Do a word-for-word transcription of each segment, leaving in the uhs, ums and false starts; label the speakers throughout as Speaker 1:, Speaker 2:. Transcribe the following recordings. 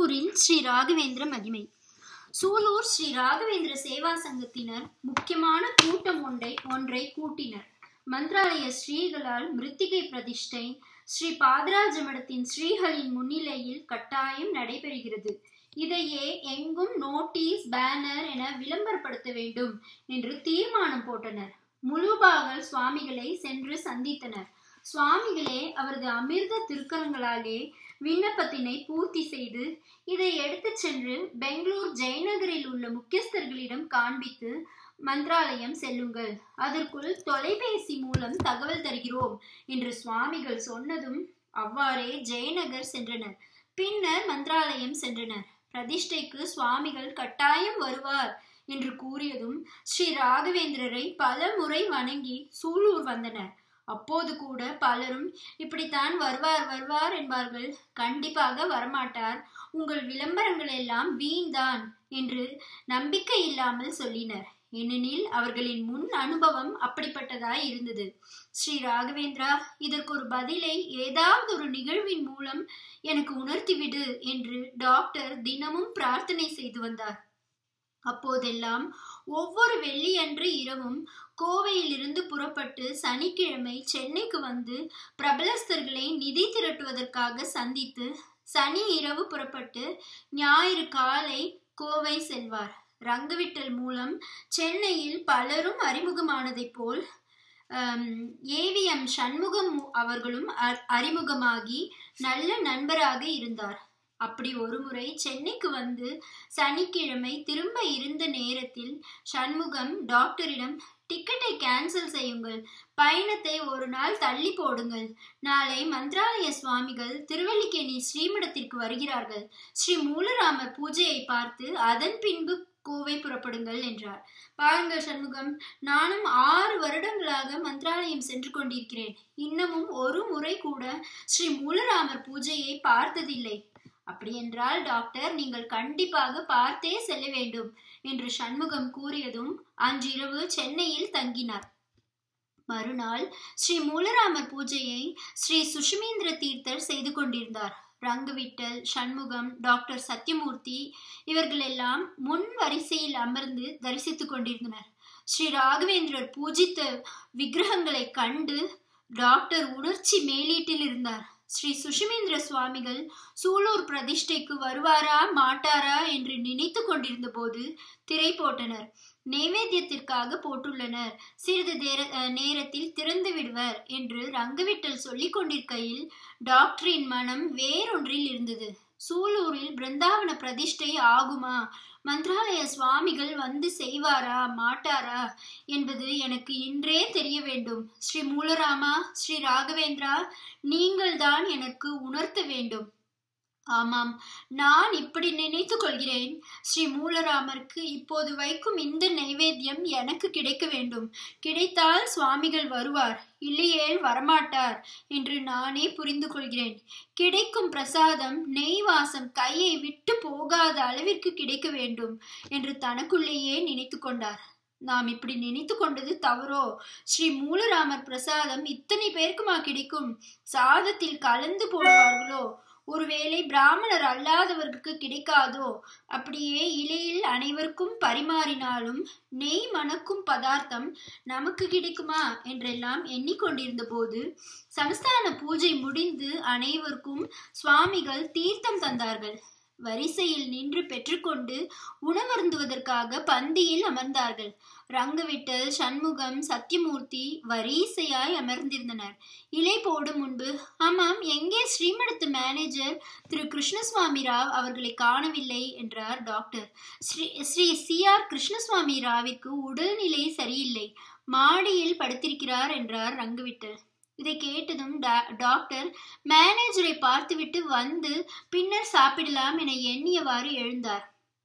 Speaker 1: சூலூரில் ஸ்ரீ ராகவேந்திர மகிமை. சூலூர் ஸ்ரீ ராகவேந்திர சேவா சங்கத்தினர் முக்கியமான கூட்டம் ஒன்றை ஒன்றை கூட்டினர். மந்திராலய ஸ்ரீகளால் மிருத்திகை பிரதிஷ்டை ஸ்ரீ பாதராஜ மடத்தின் ஸ்ரீகளின் முன்னிலையில் கட்டாயம் நடைபெறுகிறது. இதையே எங்கும் நோட்டீஸ், பேனர் என விளம்பரப்படுத்த வேண்டும் என்று தீர்மானம் போட்டனர். முழுபாகல் சுவாமிகளை சென்று சந்தித்தனர். சுவாமிகளே அவரது அமிர்த திருக்கரங்களாலே விண்ணப்பத்தினை பூர்த்தி செய்து இதை எடுத்து சென்று பெங்களூர் ஜெயநகரில் உள்ள முக்கியஸ்தர்களிடம் காண்பித்து மந்திராலயம் செல்லுங்கள், அதற்குள் தொலைபேசி மூலம் தகவல் தருகிறோம் என்று சுவாமிகள் சொன்னதும் அவ்வாறே ஜெயநகர் சென்றனர். பின்னர் மந்திராலயம் சென்றனர். பிரதிஷ்டைக்கு சுவாமிகள் கட்டாயம் வருவார் என்று கூறியதும் ஸ்ரீ ராகவேந்திரரை பல முறை வணங்கி சூலூர் வந்தனர். அப்போது கூட பலரும் இப்படித்தான் வருவார் வருவார் என்பார்கள், கண்டிப்பாக வரமாட்டார், உங்கள் விளம்பரங்கள் எல்லாம் வீண்தான் என்று நம்பிக்கை இல்லாமல் சொல்லினர். ஏனெனில் அவர்களின் முன் அனுபவம் அப்படிப்பட்டதாய் இருந்தது. ஸ்ரீ ராகவேந்திரா, இதற்கு ஒரு பதிலை ஏதாவது ஒரு நிகழ்வின் மூலம் எனக்கு உணர்த்திவிடு என்று டாக்டர் தினமும் பிரார்த்தனை செய்து வந்தார். அப்போதெல்லாம் ஒவ்வொரு வெள்ளியன்று இரவும் கோவையிலிருந்து புறப்பட்டு சனிக்கிழமை சென்னைக்கு வந்து பிரபலஸ்தர்களை நிதி திரட்டுவதற்காக சந்தித்து சனி இரவு புறப்பட்டு ஞாயிறு காலை கோவை செல்வார். ரங்கவிட்டல் மூலம் சென்னையில் பலரும் அறிமுகமானதை போல் ஏவிஎம் சண்முகம் அவர்களும் அறிமுகமாகி நல்ல நண்பராக இருந்தார். அப்படி ஒரு முறை சென்னைக்கு வந்து சனிக்கிழமை திரும்ப இருந்த நேரத்தில் சண்முகம் டாக்டரிடம், டிக்கெட்டை கேன்சல் செய்யுங்கள், பயணத்தை ஒரு நாள் தள்ளி போடுங்கள், நாளை மந்திராலய சுவாமிகள் திருவல்லிக்கேணி ஸ்ரீமடத்திற்கு வருகிறார்கள், ஸ்ரீ மூலராமர் பூஜையை பார்த்து அதன் பின்பு கோவை புறப்படுங்கள் என்றார். பாருங்கள் சண்முகம், நானும் ஆறு வருடங்களாக மந்திராலயம் சென்று கொண்டிருக்கிறேன், இன்னமும் ஒரு முறை கூட ஸ்ரீ மூலராமர் பூஜையை பார்த்ததில்லை. அப்படியென்றால் டாக்டர், நீங்கள் கண்டிப்பாக பார்த்தே செல்ல வேண்டும் என்று சண்முகம் கூறியதும் அன்றிரவு சென்னையில் தங்கினார். மறுநாள் ஸ்ரீ மூலராமர் பூஜையை ஸ்ரீ சுஷிமேந்திர தீர்த்தர் செய்து கொண்டிருந்தார். ரங்கவிட்டல், சண்முகம், டாக்டர் சத்யமூர்த்தி இவர்கள் எல்லாம் முன் வரிசையில் அமர்ந்து தரிசித்துக் கொண்டிருந்தனர். ஸ்ரீ ராகவேந்திரர் பூஜித்த விக்கிரகங்களை கண்டு டாக்டர் உணர்ச்சி மேலீட்டில் இருந்தார். ஸ்ரீ சுஷிமேந்திர சுவாமிகள் சூலூர் பிரதிஷ்டைக்கு வருவாரா மாட்டாரா என்று நினைத்து கொண்டிருந்த போது திரை போட்டனர். நைவேத்தியத்திற்காக போட்டுள்ளனர், சிறிது நேரத்தில் திறந்து விடுவர் என்று ரங்கவிட்டல் சொல்லிக் கொண்டிருக்கையில் டாக்டரின் மனம் வேறொன்றில் இருந்தது. சூலூரில் பிருந்தாவன பிரதிஷ்டை ஆகுமா, மந்திராலய சுவாமிகள் வந்து செய்வாரா மாட்டாரா என்பது எனக்கு இன்றே தெரிய வேண்டும். ஸ்ரீ மூலராமா, ஸ்ரீ ராகவேந்திரா, நீங்கள் தான் எனக்கு உணர்த்த வேண்டும். ஆமாம், நான் இப்படி நினைத்து கொள்கிறேன். ஸ்ரீ மூலராமருக்கு இப்போது வைக்கும் இந்த நைவேத்தியம் எனக்கு கிடைக்க வேண்டும். கிடைத்தால் சுவாமிகள் வருவார், இல்லையேல் வரமாட்டார் என்று நானே புரிந்து கொள்கிறேன். கிடைக்கும் பிரசாதம் நெய் வாசம் கையை விட்டு போகாத அளவிற்கு கிடைக்க வேண்டும் என்று தனக்குள்ளேயே நினைத்து கொண்டார். நாம் இப்படி நினைத்து கொண்டது தவறோ? ஸ்ரீ மூலராமர் பிரசாதம் இத்தனை பேருக்குமா கிடைக்கும்? சாதத்தில் கலந்து போடுவார்களோ? ஒருவேளை பிராமணர் அல்லாதவர்களுக்கு கிடைக்காதோ? அப்படியே இலையில் அனைவருக்கும் பரிமாறினாலும் நெய் மணக்கும் பதார்த்தம் நமக்கு கிடைக்குமா என்றெல்லாம் எண்ணிக்கொண்டிருந்த போது சமஸ்தான பூஜை முடிந்து அனைவருக்கும் சுவாமிகள் தீர்த்தம் தந்தார்கள். வரிசையில் நின்று பெற்றுக்கொண்டு உணவருந்துவதற்காக பந்தியில் அமர்ந்தார்கள். ரங்கவிட்டல், சண்முகம், சத்யமூர்த்தி வரிசையாய் அமர்ந்திருந்தனர். இலை போடும் முன்பு, ஆமாம், எங்கே ஸ்ரீமடத்து மேனேஜர் திரு கிருஷ்ணசுவாமி ராவ் அவர்களை காணவில்லை என்றார் doctor. Shri Shri C R Krishnaswami ராவிற்கு உடல்நிலை சரியில்லை, மாடியில் படுத்திருக்கிறார் என்றார் ரங்கவிட்டல். இதை கேட்டதும் டாக்டர் மேனேஜரை பார்த்துவிட்டு வந்து பின்னர் சாப்பிடலாம் என எண்ணியவாறு எழுந்தார்.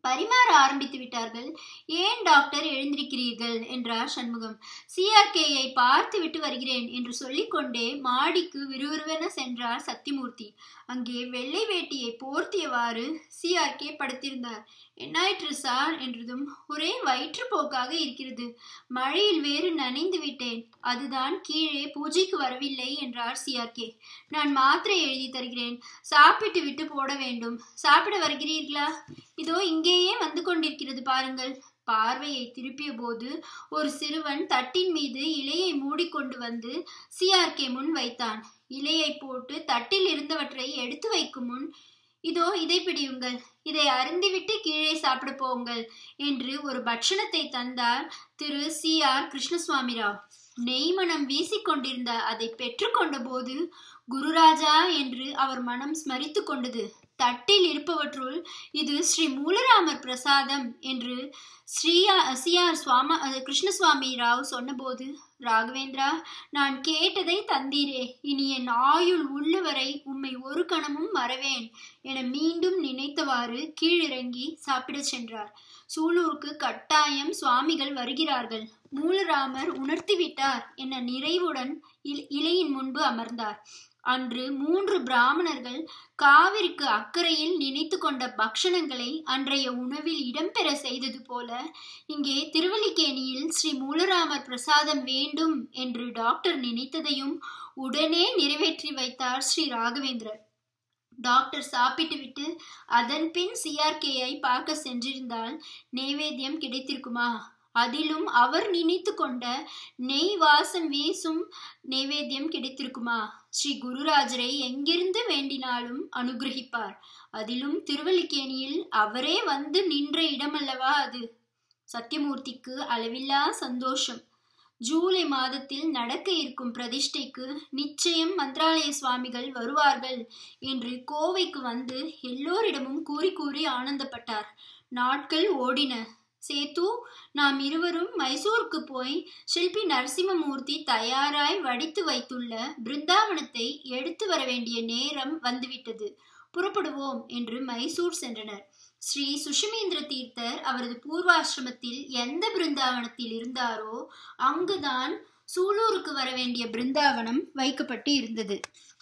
Speaker 1: பரிமாற ஆரம்பித்து விட்டார்கள். ஏன் டாக்டர் எழுந்திருக்கிறீர்கள் என்றார் சண்முகம். சிஆர்கேயை பார்த்து விட்டு வருகிறேன் என்று சொல்லிக்கொண்டே மாடிக்கு விறுவிறுவென சென்றார் சத்தியமூர்த்தி. அங்கே வெள்ளை வேட்டியை போர்த்தியவாறு சிஆர்கே படுத்திருந்தார். என்னாயிற்று சார் என்றதும், ஒரே வயிற்றுப்போக்காக இருக்கிறது, மழையில் வேறு நனைந்து விட்டேன், அதுதான் கீழே பூஜைக்கு வரவில்லை என்றார் சிஆர்கே. நான் மாத்திரை எழுதி தருகிறேன், சாப்பிட்டு விட்டு போட வேண்டும். சாப்பிட வருகிறீர்களா? இதோ இங்கேயே வந்து கொண்டிருக்கிறது பாருங்கள். பார்வையை திருப்பிய போது ஒரு சிறுவன் தட்டின் மீது இலையை மூடிக்கொண்டு வந்து சிஆர்கே முன் வைத்தான். இலையை போட்டு தட்டில் இருந்தவற்றை எடுத்து வைக்கும் முன், இதோ இதை பிடியுங்கள், இதை அருந்திவிட்டு கீழே சாப்பிட போங்கள் என்று ஒரு பட்சணத்தை தந்தார் திரு சி ஆர் கிருஷ்ணசுவாமி ராவ். நெய்மணம் வீசிக்கொண்டிருந்த அதை பெற்றுக்கொண்ட போது குருராஜா என்று அவர் மனம் ஸ்மரித்து கொண்டது. தட்டில் இருப்பவற்றுள் இது ஸ்ரீ மூலராமர் பிரசாதம் என்று ஸ்ரீயா சி ஆர் சுவாம கிருஷ்ணசுவாமி ராவ் சொன்னபோது, ராகவேந்திரா, நான் கேட்டதை தந்தீரே, இனி என் ஆயுள் உள்ளவரை உம்மை ஒரு கணமும் மறவேன் என மீண்டும் நினைத்தவாறு கீழிறங்கி சாப்பிட சென்றார். சூலூருக்கு கட்டாயம் சுவாமிகள் வருகிறார்கள், மூலராமர் உணர்த்திவிட்டார் என நிறைவுடன் இலையின் முன்பு அமர்ந்தார். அன்று மூன்று பிராமணர்கள் காவிரிக்கு அக்கறையில் நினைத்து கொண்ட பக்ஷணங்களை அன்றைய உணவில் இடம்பெற செய்தது போல இங்கே திருவல்லிக்கேணியில் ஸ்ரீ மூலராமர் பிரசாதம் வேண்டும் என்று டாக்டர் நினைத்ததையும் உடனே நிறைவேற்றி வைத்தார் ஸ்ரீ ராகவேந்திரர். டாக்டர் சாப்பிட்டு விட்டு அதன் பின் சிஆர்கேயை பார்க்க சென்றிருந்தால் நைவேத்தியம் கிடைத்திருக்குமா? அதிலும் அவர் நினைத்து கொண்ட நெய் வாசம் வீசும் நைவேத்தியம் கிடைத்திருக்குமா? ஸ்ரீ குருராஜரை எங்கிருந்து வேண்டினாலும் அனுகிரகிப்பார். அதிலும் திருவல்லிக்கேணியில் அவரே வந்து நின்ற இடமல்லவா அது. சத்தியமூர்த்திக்கு அளவில்லா சந்தோஷம். ஜூலை மாதத்தில் நடக்க இருக்கும் பிரதிஷ்டைக்கு நிச்சயம் மந்திராலய சுவாமிகள் வருவார்கள் என்று கோவைக்கு வந்து எல்லோரிடமும் கூறி கூறி ஆனந்தப்பட்டார். நாட்கள் ஓடின. சேத்து, நாம் இருவரும் மைசூருக்கு போய் ஷில்பி நரசிம்மமூர்த்தி தயாராய் வடித்து வைத்துள்ள பிருந்தாவனத்தை எடுத்து வர வேண்டிய நேரம் வந்துவிட்டது. புறப்படுவோம் என்று மைசூர் சென்றனர். ஸ்ரீ சுஷிமேந்திர தீர்த்தர் அவரது பூர்வாசிரமத்தில் எந்த பிருந்தாவனத்தில் இருந்தாரோ அங்குதான் சூலூருக்கு வர வேண்டிய பிருந்தாவனம் வைக்கப்பட்டு இருந்தது.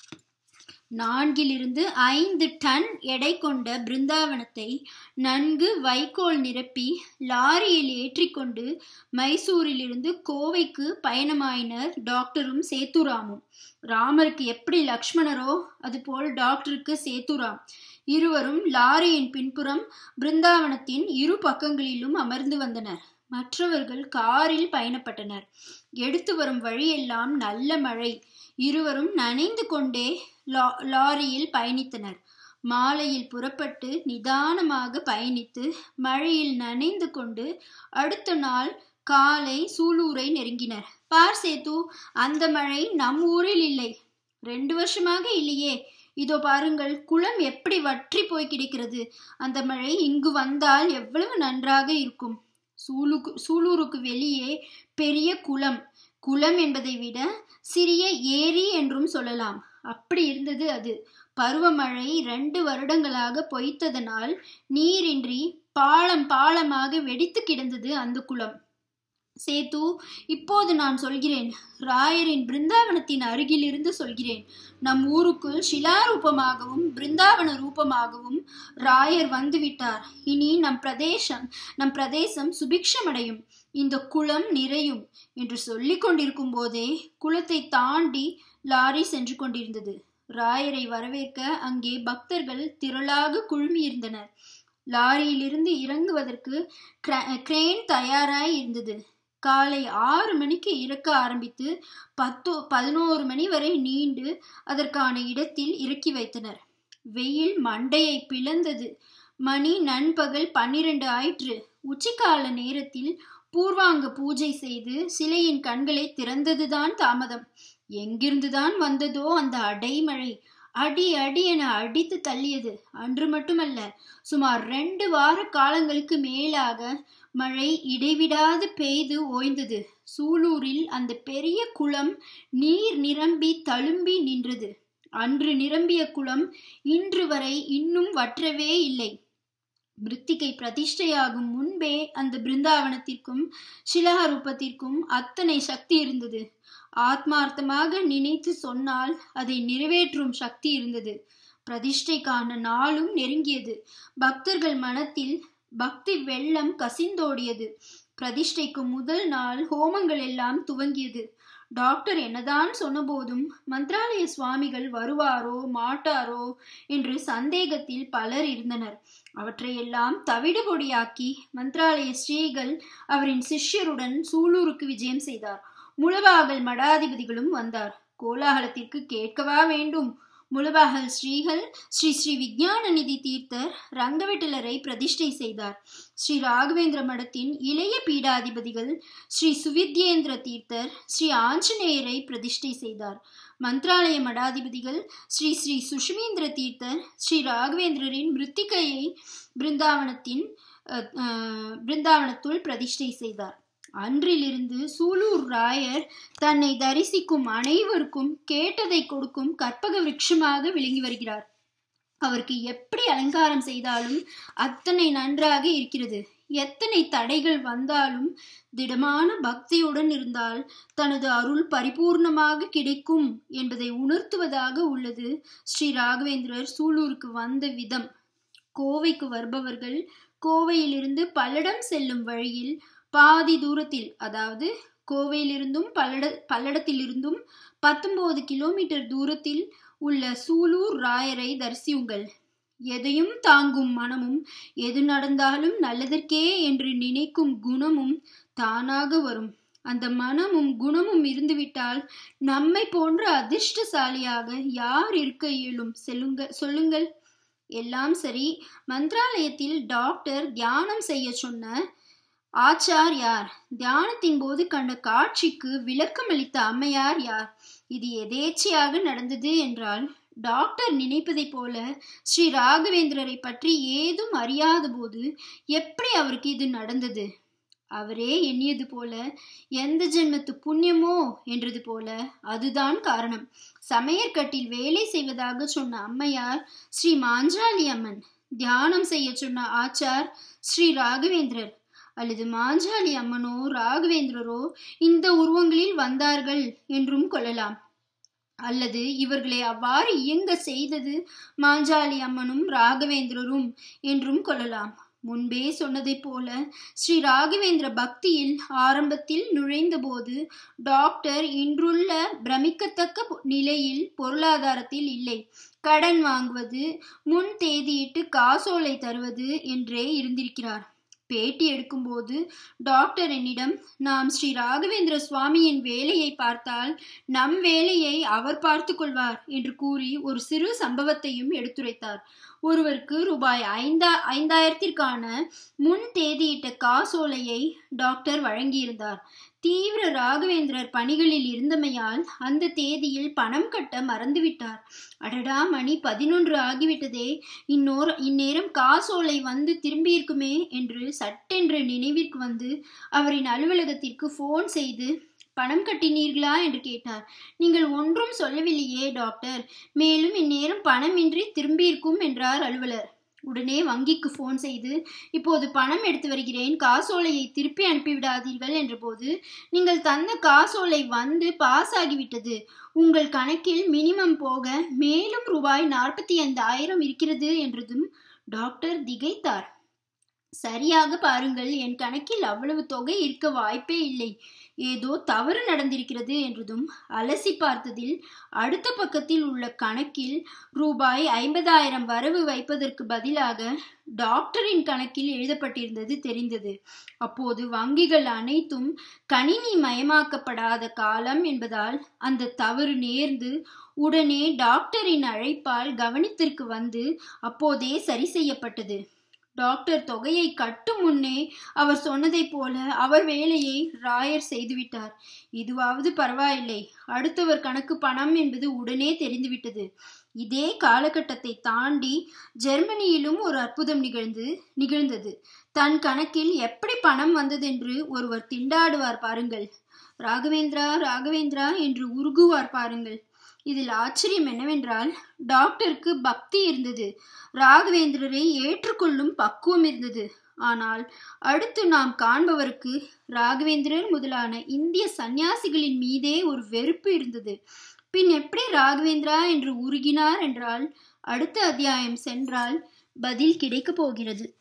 Speaker 1: நான்கிலிருந்து ஐந்து டன் எடை கொண்ட பிருந்தாவனத்தை நன்கு வைக்கோல் நிரப்பி லாரியில் ஏற்றிக்கொண்டு மைசூரிலிருந்து கோவைக்கு பயணமாயினர் டாக்டரும் சேத்துராமும். ராமருக்கு எப்படி லக்ஷ்மணரோ அதுபோல் டாக்டருக்கு சேத்துராம். இருவரும் லாரியின் பின்புறம் பிருந்தாவனத்தின் இரு பக்கங்களிலும் அமர்ந்து வந்தனர். மற்றவர்கள் காரில் பயணப்பட்டனர். எடுத்து வரும் வழியெல்லாம் நல்ல மழை. இருவரும் நனைந்து கொண்டே லாரியில் பயணித்தனர். மாலையில் புறப்பட்டு நிதானமாக பயணித்து மழையில் நனைந்து கொண்டு அடுத்த நாள் காலை சூலூரை நெருங்கினர். பார் சேத்து, அந்த மழை நம் ஊரில் இல்லை. ரெண்டு வருஷமாக இல்லையே. இதோ பாருங்கள், குளம் எப்படி வற்றி போய் கிடக்கிறது. அந்த மழை இங்கு வந்தால் எவ்வளவு நன்றாக இருக்கும். சூலூக்கு சூலூருக்கு வெளியே பெரிய குளம், குளம் என்பதை விட சிறிய ஏரி என்றும் சொல்லலாம். அப்படி இருந்தது அது. பருவமழை ரெண்டு வருடங்களாக பொய்த்ததனால் நீரின்றி பாலம் பாலமாக வெடித்து கிடந்தது அந்த குளம். சேத்து, இப்போது நான் சொல்கிறேன், ராயரின் பிருந்தாவனத்தின் அருகில் இருந்து சொல்கிறேன். நம் ஊருக்குள் சிலாரூபமாகவும் பிருந்தாவன ரூபமாகவும் ராயர் வந்துவிட்டார். இனி நம் பிரதேசம் நம் பிரதேசம் சுபிக்ஷமடையும், இந்த குளம் நிறையும் என்று சொல்லிக் கொண்டிருக்கும் போதே குளத்தை தாண்டி லாரி சென்று கொண்டிருந்தது. ராயரை வரவேற்க அங்கே பக்தர்கள் திரளாக குழுமியிருந்தனர். லாரியிலிருந்து இறங்குவதற்கு கிரேன் தயாராய் இருந்தது. காலை ஆறு மணிக்கு இறக்க ஆரம்பித்து பத்து பதினோரு மணி வரை நீண்டு அதற்கான இடத்தில் இறக்கி வைத்தனர். வெயில் மண்டையை பிளந்தது. மணி நண்பகல் பன்னிரண்டு ஆயிற்று. உச்சிக்கால நேரத்தில் பூர்வாங்க பூஜை செய்து சிலையின் கண்களை திறந்ததுதான் தாமதம். எங்கிருந்துதான் வந்ததோ அந்த அடைமழை. அடி அடி என அடித்து தள்ளியது. அன்று மட்டுமல்ல, சுமார் ரெண்டு வார காலங்களுக்கு மேலாக மழை இடைவிடாது பெய்து ஓய்ந்தது. சூலூரில் அந்த பெரிய குளம் நீர் நிரம்பி தழும்பி நின்றது. அன்று நிரம்பிய குளம் இன்று வரை இன்னும் வற்றவே இல்லை. மிருத்திகை பிரதிஷ்டையாகும் முன்பே அந்த பிருந்தாவனத்திற்கும் சிலஹரூபத்திற்கும் அத்தனை சக்தி இருந்தது. ஆத்மார்த்தமாக நினைத்து சொன்னால் அதை நிறைவேற்றும் சக்தி இருந்தது. பிரதிஷ்டைக்கான நாளும் நெருங்கியது. பக்தர்கள் மனத்தில் பக்தி வெள்ளம் கசிந்தோடியது. பிரதிஷ்டைக்கு முதல் நாள் ஹோமங்கள் எல்லாம் துவங்கியது. டாக்டர் என்னதான் சொன்னபோதும் மந்த்ராலய சுவாமிகள் வருவாரோ மாட்டாரோ என்று சந்தேகத்தில் பலர் இருந்தனர். அவற்றையெல்லாம் தவிடுபொடியாக்கி மந்த்ராலய ஸ்ரீகள் அவரின் சிஷ்யருடன் சூலூருக்கு விஜயம் செய்தார். முளவாகல் மடாதிபதிகளும் வந்தார். கோலாகலத்திற்கு கேட்கவா வேண்டும். முளவாகல் ஸ்ரீகள் ஸ்ரீ ஸ்ரீ விஞ்ஞான நிதி தீர்த்தர் ரங்கவிட்டலரை பிரதிஷ்டை செய்தார். ஸ்ரீ ராகவேந்திர மடத்தின் இளைய பீடாதிபதிகள் ஸ்ரீ சுவித்யேந்திர தீர்த்தர் ஸ்ரீ ஆஞ்சநேயரை பிரதிஷ்டை செய்தார். மந்த்ராலய மடாதிபதிகள் ஸ்ரீ ஸ்ரீ சுஷ்மேந்திர தீர்த்தர் ஸ்ரீ ராகவேந்திரரின் மிருத்திகையை பிருந்தாவனத்தின் பிருந்தாவனத்துள் பிரதிஷ்டை செய்தார். அன்றிலிருந்து சூலூர் ராயர் தன்னை தரிசிக்கும் அனைவருக்கும் கேட்டதை கொடுக்கும் கற்பக விருட்சமாக விளங்கி வருகிறார். அவருக்கு எப்படி அலங்காரம் செய்தாலும் அத்தனை நன்றாக இருக்கிறது. எத்தனை தடைகள் வந்தாலும் திடமான பக்தியுடன் இருந்தால் தனது அருள் பரிபூர்ணமாக கிடைக்கும் என்பதை உணர்த்துவதாக உள்ளது ஸ்ரீ ராகவேந்திரர் சூலூருக்கு வந்த விதம். கோவைக்கு வருபவர்கள் கோவையிலிருந்து பல்லடம் செல்லும் வழியில் பாதி தூரத்தில், அதாவது கோவையிலிருந்தும் பல்லட பல்லடத்திலிருந்தும் பத்தொன்பது கிலோமீட்டர் தூரத்தில் உள்ள சூலூர் ராயரை தரிசியுங்கள். எதையும் தாங்கும் மனமும் எது நடந்தாலும் நல்லதற்கே என்று நினைக்கும் குணமும் தானாக வரும். அந்த மனமும் குணமும் இருந்துவிட்டால் நம்மை போன்ற அதிர்ஷ்டசாலியாக யார் இருக்க இயலும்? செல்லுங்க சொல்லுங்கள். எல்லாம் சரி. மந்த்ராலயத்தில் டாக்டர் தியானம் செய்ய சொன்ன ஆச்சார் யார்? தியானத்தின் போது கண்ட காட்சிக்கு விளக்கம் அளித்த அம்மையார் யார்? இது எதேச்சையாக நடந்தது என்றால் டாக்டர் நினைப்பதை போல ஸ்ரீ ராகவேந்திரரை பற்றி ஏதும் அறியாத போது எப்படி அவருக்கு இது நடந்தது? அவரே எண்ணியது போல, எந்த ஜென்மத்து புண்ணியமோ என்றது போல அதுதான் காரணம். சமையற்கட்டில் வேலை செய்வதாக சொன்ன அம்மையார் ஸ்ரீ மாஞ்சாலி அம்மன், தியானம் செய்ய சொன்ன ஆச்சார் ஸ்ரீ ராகவேந்திரர். அல்லது மாஞ்சாலி அம்மனோ ராகவேந்திரரோ இந்த உருவங்களில் வந்தார்கள் என்றும் கொள்ளலாம். அல்லது இவர்களை அவ்வாறு இயங்க செய்தது மாஞ்சாலி அம்மனும் ராகவேந்திரரும் என்றும் கொள்ளலாம். முன்பே சொன்னதை போல ஸ்ரீ ராகவேந்திர பக்தியில் ஆரம்பத்தில் நுழைந்த போது டாக்டர் இன்றுள்ள பிரமிக்கத்தக்க நிலையில் பொருளாதாரத்தில் இல்லை. கடன் வாங்குவது, முன் தேதியிட்டு காசோலை தருவது என்றே இருந்திருக்கிறார். பேட்டி எடுக்கும்போது டாக்டர் என்னிடம், நாம் ஸ்ரீ ராகவேந்திர சுவாமியின் வேலையை பார்த்தால் நம் வேலையை அவர் பார்த்து கொள்வார் என்று கூறி ஒரு சிறு சம்பவத்தையும் எடுத்துரைத்தார். ஒருவருக்கு ரூபாய் ஐந்தா ஐந்தாயிரத்திற்கான முன் தேதியிட்ட காசோலையை டாக்டர் வழங்கியிருந்தார். தீவிர ராகவேந்திரர் பணிகளில் இருந்தமையால் அந்த தேதியில் பணம் கட்ட மறந்துவிட்டார். அடடா, மணி பதினொன்று ஆகிவிட்டதே, இன்னொரு இந்நேரம் காசோலை வந்து திரும்பியிருக்குமே என்று சட்டென்று நினைவிற்கு வந்து அவரின் அலுவலகத்திற்கு போன் செய்து பணம் கட்டினீர்களா என்று கேட்டார். நீங்கள் ஒன்றும் சொல்லவில்லையே டாக்டர், மேலும் இந்நேரம் பணமின்றி திரும்பியிருக்கும் என்றார் அலுவலர். உடனே வங்கிக்கு போன் செய்து, இப்போது பணம் எடுத்து வருகிறேன், காசோலையை திருப்பி அனுப்பிவிடாதீர்கள் என்ற போது, நீங்கள் தந்த காசோலை வந்து பாஸ் ஆகிவிட்டது, உங்கள் கணக்கில் மினிமம் போக மேலும் ரூபாய் நாற்பத்தி ஐந்து ஆயிரம் இருக்கிறது என்றதும் டாக்டர் திகைத்தார். சரியாக பாருங்கள், என் கணக்கில் அவ்வளவு தொகை இருக்க வாய்ப்பே இல்லை, ஏதோ தவறு நடந்திருக்கிறது என்றதும் அலசி பார்த்ததில் அடுத்த பக்கத்தில் உள்ள கணக்கில் ரூபாய் ஐம்பதாயிரம் வரவு வைப்பதற்கு பதிலாக டாக்டரின் கணக்கில் எழுதப்பட்டிருந்தது தெரிந்தது. அப்போது வங்கிகள் அனைத்தும் கணினி மயமாக்கப்படாத காலம் என்பதால் அந்த தவறு நேர்ந்து உடனே டாக்டரின் அழைப்பால் கவனத்திற்கு வந்து அப்போதே சரி செய்யப்பட்டது. டாக்டர் தொகையை கட்டும் முன்னே அவர் சொன்னதை போல அவர் வேலையை ராயர் செய்துவிட்டார். இதுவாவது பரவாயில்லை, அடுத்தவர் கணக்கு பணம் என்பது உடனே தெரிந்துவிட்டது. இதே காலகட்டத்தை தாண்டி ஜெர்மனியிலும் ஒரு அற்புதம் நிகழ்ந்து நிகழ்ந்தது. தன் கணக்கில் எப்படி பணம் வந்ததென்று ஒருவர் திண்டாடுவார் பாருங்கள், ராகவேந்திரா ராகவேந்திரா என்று உருகுவார் பாருங்கள். இதில் ஆச்சரியம் என்னவென்றால் டாக்டருக்கு பக்தி இருந்தது, ராகவேந்திரரை ஏற்றுக்கொள்ளும் பக்குவம் இருந்தது. ஆனால் அடுத்து நாம் காண்பவருக்கு ராகவேந்திரர் முதலான இந்திய சந்நியாசிகளின் மீதே ஒரு வெறுப்பு இருந்தது. பின் எப்படி ராகவேந்திரா என்று உருகினார் என்றால் அடுத்த அத்தியாயம் சென்றால் பதில் கிடைக்கப் போகிறது.